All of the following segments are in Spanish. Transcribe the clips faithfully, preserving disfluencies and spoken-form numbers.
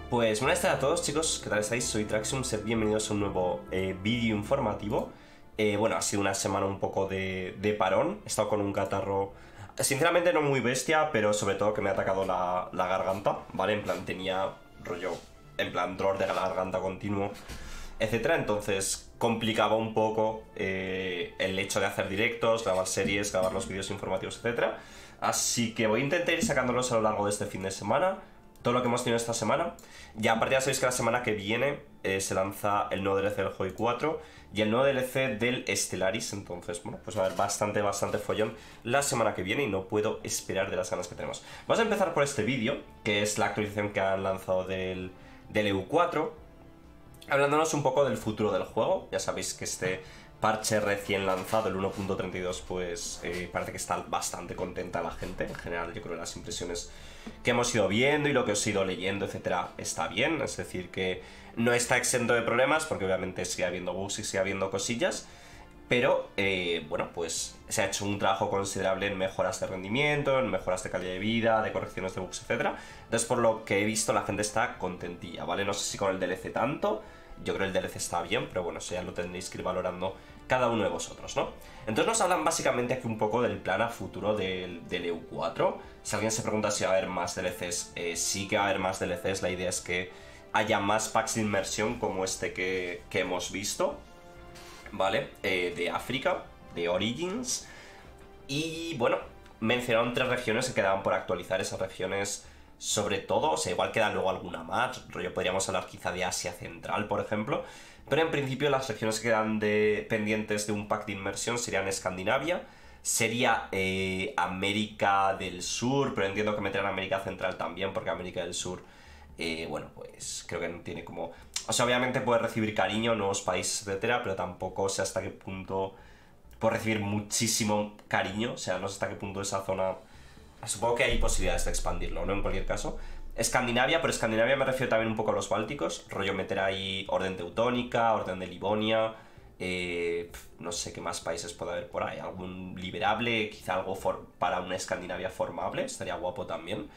Pues buenas tardes a todos, chicos, ¿qué tal estáis? Soy Traxium, sed bienvenidos a un nuevo eh, vídeo informativo. Eh, bueno, ha sido una semana un poco de, de parón, he estado con un catarro, sinceramente no muy bestia, pero sobre todo que me ha atacado la, la garganta, ¿vale? En plan, tenía rollo, en plan, dolor de la garganta continuo, etcétera. Entonces complicaba un poco eh, el hecho de hacer directos, grabar series, grabar los vídeos informativos, etcétera. Así que voy a intentar ir sacándolos a lo largo de este fin de semana, todo lo que hemos tenido esta semana. Ya aparte ya sabéis que la semana que viene eh, se lanza el nuevo D L C del Hobby cuatro y el nuevo D L C del Stellaris. Entonces, bueno, pues va a haber bastante, bastante follón la semana que viene y no puedo esperar de las ganas que tenemos. Vamos a empezar por este vídeo, que es la actualización que han lanzado del, del E U cuatro, hablándonos un poco del futuro del juego. Ya sabéis que este parche recién lanzado, el uno punto treinta y dos, pues eh, parece que está bastante contenta la gente. En general, yo creo que las impresiones que hemos ido viendo y lo que os he ido leyendo, etcétera, está bien. Es decir, que no está exento de problemas, porque obviamente sigue habiendo bugs y sigue habiendo cosillas. Pero, eh, bueno, pues se ha hecho un trabajo considerable en mejoras de rendimiento, en mejoras de calidad de vida, de correcciones de bugs, etcétera. Entonces, por lo que he visto, la gente está contentilla, ¿vale? No sé si con el D L C tanto. Yo creo que el D L C está bien, pero bueno, eso ya lo tendréis que ir valorando cada uno de vosotros, ¿no? Entonces nos hablan básicamente aquí un poco del plan a futuro del, del E U cuatro. Si alguien se pregunta si va a haber más D L Cs, eh, sí que va a haber más D L Cs. La idea es que haya más packs de inmersión como este que, que hemos visto, ¿vale? Eh, de África, de Origins. Y bueno, mencionaron tres regiones que quedaban por actualizar. Esas regiones, sobre todo, o sea, igual queda luego alguna más, rollo, podríamos hablar quizá de Asia Central, por ejemplo, pero en principio las regiones que quedan de, pendientes de un pack de inmersión serían Escandinavia, sería eh, América del Sur, pero entiendo que meterán América Central también, porque América del Sur, eh, bueno, pues creo que no tiene como... O sea, obviamente puede recibir cariño, nuevos países, etcétera, pero tampoco sé hasta qué punto puede recibir muchísimo cariño, o sea, no sé hasta qué punto esa zona... Supongo que hay posibilidades de expandirlo, ¿no? En cualquier caso. Escandinavia, pero Escandinavia me refiero también un poco a los bálticos. Rollo meter ahí Orden Teutónica, Orden de Livonia. Eh, no sé qué más países puede haber por ahí. Algún liberable, quizá algo for para una Escandinavia formable. Estaría guapo también.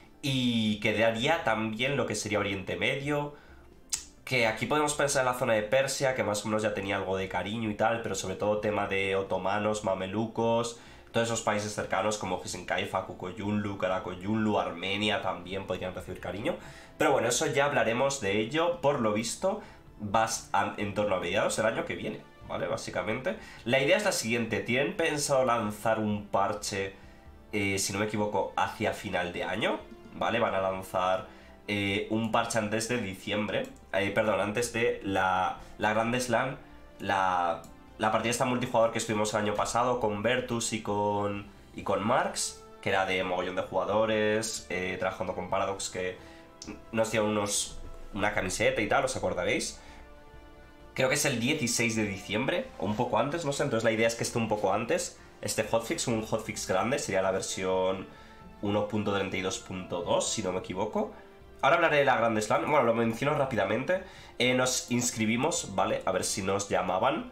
Y quedaría también lo que sería Oriente Medio. Que aquí podemos pensar en la zona de Persia, que más o menos ya tenía algo de cariño y tal. Pero sobre todo tema de otomanos, mamelucos... Todos esos países cercanos como Hisenkaifa, Kukoyunlu, Karakoyunlu, Armenia también podrían recibir cariño. Pero bueno, eso ya hablaremos de ello. Por lo visto, vas a, en torno a mediados del año que viene, ¿vale? Básicamente. La idea es la siguiente. ¿Tienen pensado lanzar un parche, eh, si no me equivoco, hacia final de año? ¿Vale? Van a lanzar eh, un parche antes de diciembre. Eh, perdón, antes de la, la Grand Slam, la... La partida esta multijugador que estuvimos el año pasado con Vertus y con, y con Marx, que era de mogollón de jugadores, eh, trabajando con Paradox, que nos dieron unos, una camiseta y tal, ¿os acordaréis? Creo que es el dieciséis de diciembre, o un poco antes, no sé, entonces la idea es que esté un poco antes. Este hotfix, un hotfix grande, sería la versión uno punto treinta y dos punto dos, si no me equivoco. Ahora hablaré de la Grand Slam, bueno, lo menciono rápidamente. Eh, nos inscribimos, ¿vale? A ver si nos llamaban.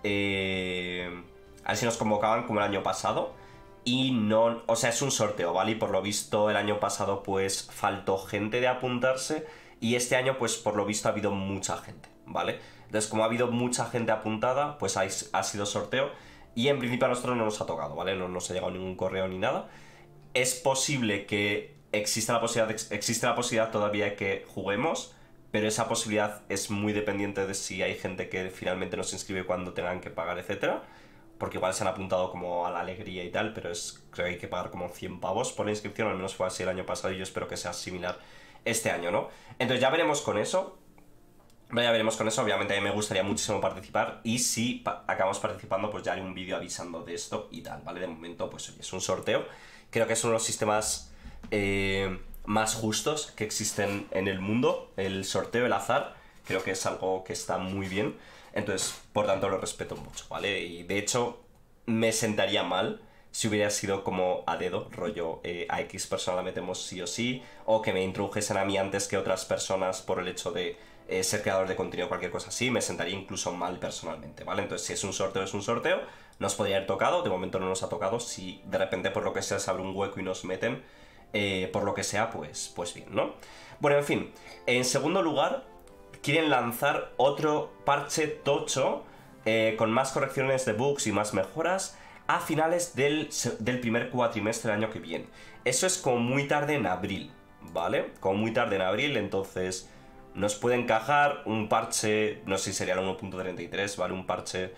Eh, a ver si nos convocaban como el año pasado. Y no, o sea, es un sorteo, ¿vale? Y por lo visto el año pasado pues faltó gente de apuntarse. Y este año pues por lo visto ha habido mucha gente, ¿vale? Entonces como ha habido mucha gente apuntada, pues ha, ha sido sorteo. Y en principio a nosotros no nos ha tocado, ¿vale? No nos ha llegado ningún correo ni nada. Es posible que exista la posibilidad, existe la posibilidad todavía de que juguemos, pero esa posibilidad es muy dependiente de si hay gente que finalmente nos inscribe cuando tengan que pagar, etcétera. Porque igual se han apuntado como a la alegría y tal, pero es, creo que hay que pagar como cien pavos por la inscripción, al menos fue así el año pasado y yo espero que sea similar este año, ¿no? Entonces ya veremos con eso. Ya veremos con eso, obviamente a mí me gustaría muchísimo participar y si pa acabamos participando pues ya haré un vídeo avisando de esto y tal, ¿vale? De momento pues oye, es un sorteo, creo que es uno de los sistemas eh, más justos que existen en el mundo, el sorteo, el azar, creo que es algo que está muy bien, entonces por tanto lo respeto mucho, ¿vale? Y de hecho me sentaría mal si hubiera sido como a dedo, rollo eh, a X persona la metemos sí o sí, o que me introdujesen a mí antes que otras personas por el hecho de eh, ser creador de contenido o cualquier cosa así, me sentaría incluso mal personalmente, ¿vale? Entonces si es un sorteo, es un sorteo, nos podría haber tocado, de momento no nos ha tocado, si de repente por lo que sea se abre un hueco y nos meten, eh, por lo que sea, pues, pues bien, ¿no? Bueno, en fin, en segundo lugar, quieren lanzar otro parche tocho eh, con más correcciones de bugs y más mejoras a finales del, del primer cuatrimestre del año que viene. Eso es como muy tarde en abril, ¿vale? Como muy tarde en abril, entonces nos puede encajar un parche, no sé si sería el uno punto treinta y tres, ¿vale? Un parche,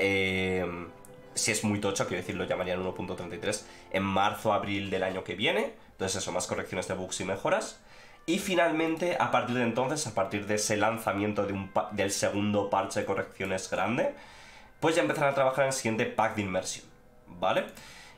eh, si es muy tocho, quiero decir, lo llamarían uno punto treinta y tres, en marzo, abril del año que viene. Entonces eso, más correcciones de bugs y mejoras. Y finalmente, a partir de entonces, a partir de ese lanzamiento de un del segundo parche de correcciones grande, pues ya empezarán a trabajar en el siguiente pack de inmersión, ¿vale?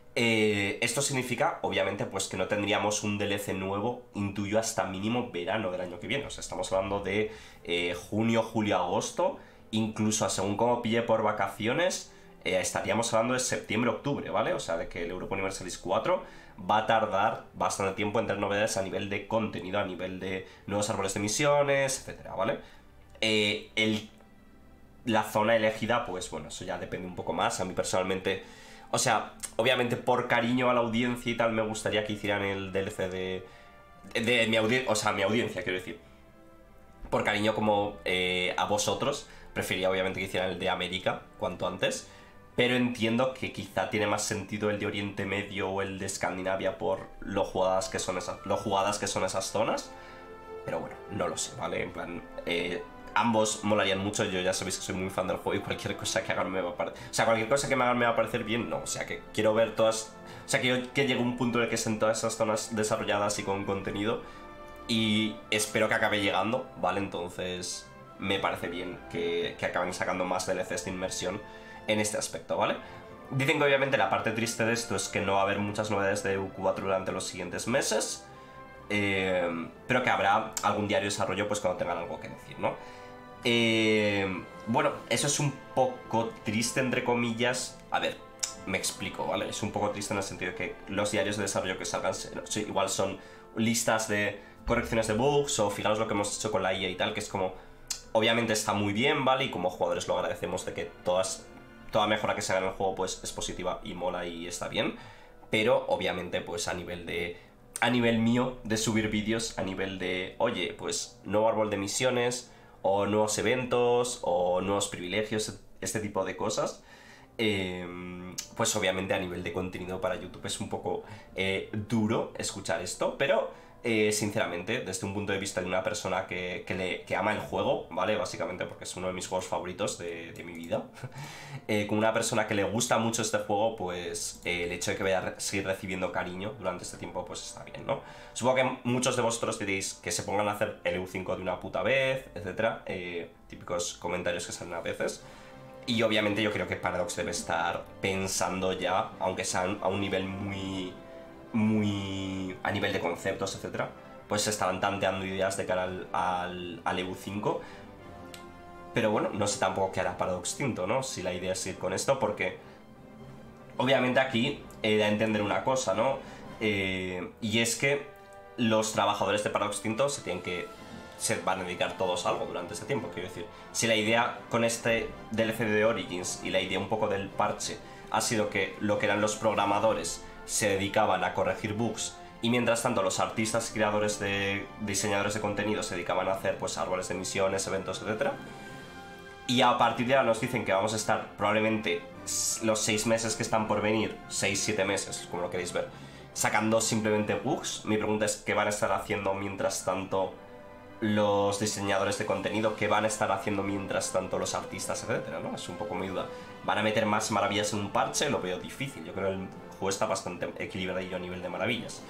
Eh, esto significa, obviamente, pues que no tendríamos un D L C nuevo, intuyo, hasta mínimo verano del año que viene. O sea, estamos hablando de eh, junio, julio, agosto, incluso según como pille por vacaciones, eh, estaríamos hablando de septiembre, octubre, ¿vale? O sea, de que el Europa Universalis cuatro va a tardar bastante tiempo en tener novedades a nivel de contenido, a nivel de nuevos árboles de misiones, etcétera, ¿vale? Eh, el, la zona elegida, pues bueno, eso ya depende un poco más. A mí personalmente, o sea, obviamente por cariño a la audiencia y tal, me gustaría que hicieran el D L C de, de, de mi audiencia, o sea, mi audiencia, quiero decir. Por cariño como eh, a vosotros, preferiría obviamente que hicieran el de América cuanto antes. Pero entiendo que quizá tiene más sentido el de Oriente Medio o el de Escandinavia por lo jugadas que son esas, lo jugadas que son esas zonas. Pero bueno, no lo sé, ¿vale? En plan, eh, ambos molarían mucho. Yo ya sabéis que soy muy fan del juego y cualquier cosa que hagan me va a parecer... O sea, cualquier cosa que me hagan me va a parecer bien, no. O sea, que quiero ver todas... O sea, que, yo, que llegue un punto en el que estén todas esas zonas desarrolladas y con contenido. Y espero que acabe llegando, ¿vale? Entonces me parece bien que, que acaben sacando más D L Cs de inmersión en este aspecto, ¿vale? Dicen que obviamente la parte triste de esto es que no va a haber muchas novedades de U cuatro durante los siguientes meses, eh, pero que habrá algún diario de desarrollo pues cuando tengan algo que decir, ¿no? Eh, bueno, eso es un poco triste, entre comillas. A ver, me explico, ¿vale? Es un poco triste en el sentido de que los diarios de desarrollo que salgan igual son listas de correcciones de bugs o fijaros lo que hemos hecho con la I A y tal, que es como... Obviamente está muy bien, ¿vale? Y como jugadores lo agradecemos de que todas... Toda mejora que se haga en el juego pues es positiva y mola y está bien. Pero obviamente pues a nivel de... A nivel mío de subir vídeos, a nivel de... Oye, pues nuevo árbol de misiones, o nuevos eventos, o nuevos privilegios, este tipo de cosas. Eh, pues obviamente a nivel de contenido para YouTube es un poco eh, duro escuchar esto. Pero eh, sinceramente, desde un punto de vista de una persona que, que, le, que ama el juego, ¿vale? Básicamente porque es uno de mis juegos favoritos de, de mi vida. Eh, como una persona que le gusta mucho este juego, pues eh, el hecho de que vaya a re seguir recibiendo cariño durante este tiempo, pues está bien, ¿no? Supongo que muchos de vosotros diréis que se pongan a hacer el E U cinco de una puta vez, etcétera. Eh, típicos comentarios que salen a veces. Y obviamente yo creo que Paradox debe estar pensando ya, aunque sea a un nivel muy... muy... a nivel de conceptos, etcétera, pues se estarán tanteando ideas de cara al, al, al E U cinco. Pero bueno, no sé tampoco qué hará Paradox Tinto, ¿no? Si la idea es ir con esto, porque obviamente aquí he de entender una cosa, ¿no? Eh, y es que los trabajadores de Paradox Tinto se tienen que... se van a dedicar todos a algo durante este tiempo, quiero decir. Si la idea con este D L C de Origins y la idea un poco del parche ha sido que lo que eran los programadores se dedicaban a corregir bugs y mientras tanto los artistas y creadores de diseñadores de contenido se dedicaban a hacer pues árboles de misiones, eventos, etcétera. Y a partir de ahora nos dicen que vamos a estar probablemente los seis meses que están por venir, seis siete meses, como lo queréis ver, sacando simplemente bugs. Mi pregunta es qué van a estar haciendo mientras tanto los diseñadores de contenido, qué van a estar haciendo mientras tanto los artistas, etcétera, ¿no? Es un poco mi duda. ¿Van a meter más maravillas en un parche? Lo veo difícil. Yo creo que el juego está bastante equilibrado a nivel de maravillas.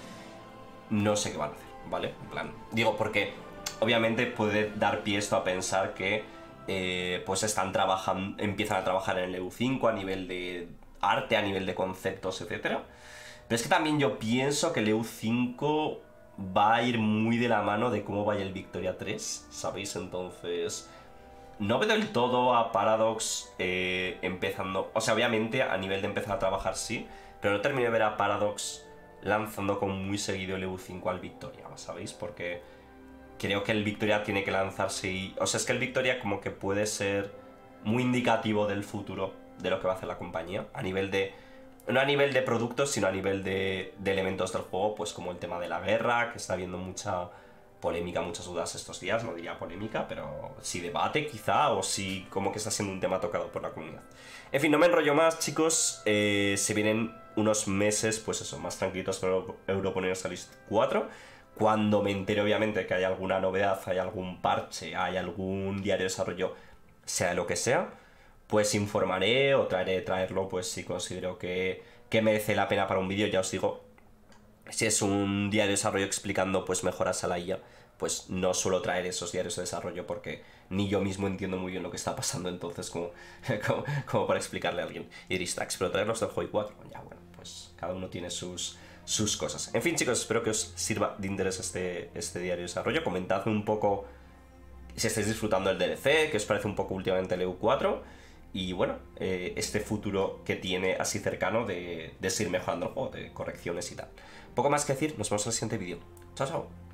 No sé qué van a hacer, ¿vale? En plan, digo, porque obviamente puede dar pie esto a pensar que eh, pues están trabajando, empiezan a trabajar en el E U cinco a nivel de arte, a nivel de conceptos, etcétera. Pero es que también yo pienso que el E U cinco va a ir muy de la mano de cómo vaya el Victoria tres, ¿sabéis? Entonces, no veo del todo a Paradox eh, empezando... O sea, obviamente a nivel de empezar a trabajar sí, pero no termino de ver a Paradox lanzando como muy seguido el E U cinco al Victoria, ¿sabéis? Porque creo que el Victoria tiene que lanzarse y... O sea, es que el Victoria como que puede ser muy indicativo del futuro de lo que va a hacer la compañía, a nivel de... No a nivel de productos, sino a nivel de, de elementos del juego, pues como el tema de la guerra, que está habiendo mucha polémica, muchas dudas estos días, no diría polémica, pero sí debate quizá, o sí como que está siendo un tema tocado por la comunidad. En fin, no me enrollo más, chicos, eh, se vienen unos meses, pues eso, más tranquilos para Europa Universalis cuatro, cuando me entere obviamente que hay alguna novedad, hay algún parche, hay algún diario de desarrollo, sea lo que sea, pues informaré o traeré traerlo, pues si considero que, que merece la pena para un vídeo, ya os digo. Si es un diario de desarrollo explicando pues mejoras a la I A, pues no suelo traer esos diarios de desarrollo porque ni yo mismo entiendo muy bien lo que está pasando, entonces como, como, como para explicarle a alguien. Y diréis, Trax, pero traerlos del Hoi cuatro, ya bueno, pues cada uno tiene sus, sus cosas. En fin, chicos, espero que os sirva de interés este, este diario de desarrollo. Comentadme un poco si estáis disfrutando del D L C, qué os parece un poco últimamente el E U cuatro. Y bueno, eh, este futuro que tiene así cercano de, de seguir mejorando el juego, de correcciones y tal. Poco más que decir, nos vemos en el siguiente vídeo. Chao, chao.